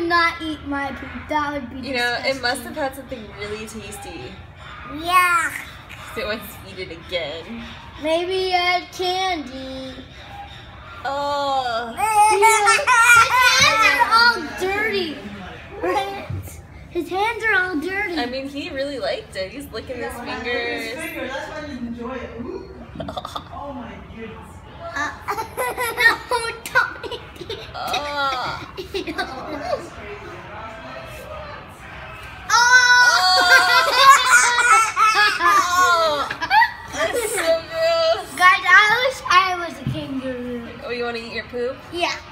not eat my poop. That would be disgusting. It must have had something really tasty. Yeah. So it wants to eat it again. Maybe had candy. Oh. His hands are all dirty. Right? His hands are all dirty. I mean, he really liked it. He's licking his fingers. That's why you enjoy it. Oh my goodness. No, don't eat it. That's so gross. Guys, I wish I was a kangaroo. Oh, you want to eat your poop? Yeah.